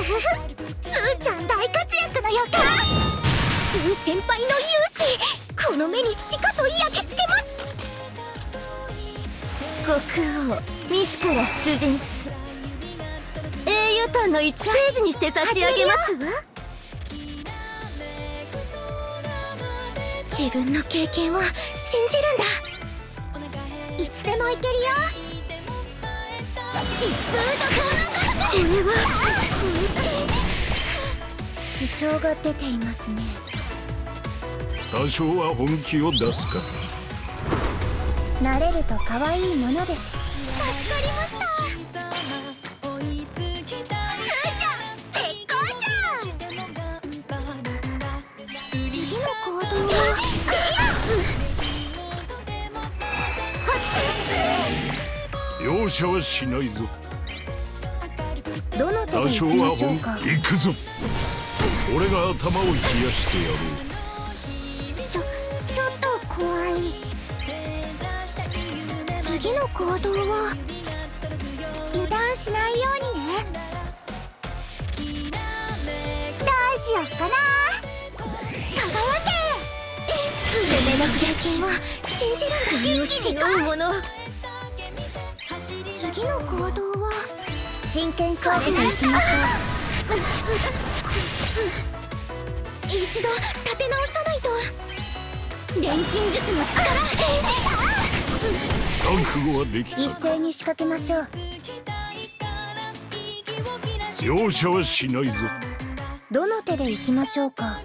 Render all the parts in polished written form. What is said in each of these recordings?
スーちゃん大活躍の予感。スー先輩の勇姿、この目にしかと焼き付けます。国王自ら出陣す。英雄譚の1ページにして差し上げますわ。自分の経験を信じるんだ。いつでもいけるよ。疾風とこれは支障が出ていますね。 多少は本気を出すか。 慣れると可愛いものです。助かりました。すーちゃん絶好調。次の行動は容赦はしないぞ。 どの手で多少行きまは本しょうか。 気。行くぞ。俺が頭を冷やしてやろう。 ちょっと怖い。次の行動は油断しないようにね。どうしよっかな。輝け。攻めの経験は信じるんだ。一気に来いもの。次の行動は真剣勝負でいきましょう。一度立て直さないと。錬金術の力。 覚悟はできた。 一斉に仕掛けましょう。 容赦はしないぞ。 どの手でいきましょうか。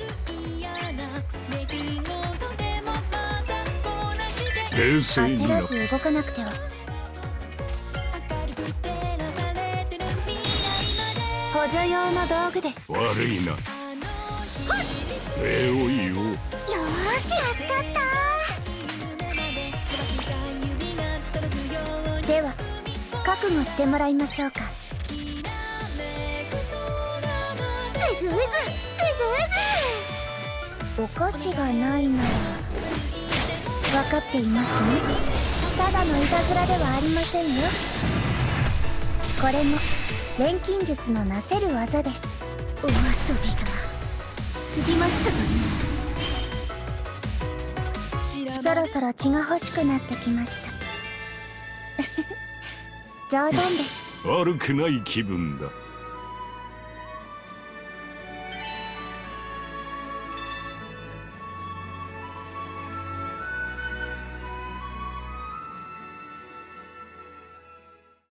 冷静にな。 焦らず動かなくては。補助用の道具です。 悪いな。礼を言おう。 よーし、助かった。では覚悟してもらいましょうか。うずうずうずうず。お菓子がないなら分かっていますね。ただのいたずらではありませんよ。これも錬金術のなせる技です。お遊びが過ぎましたかね。そろそろ血が欲しくなってきました。冗談です。 悪くない気分だ。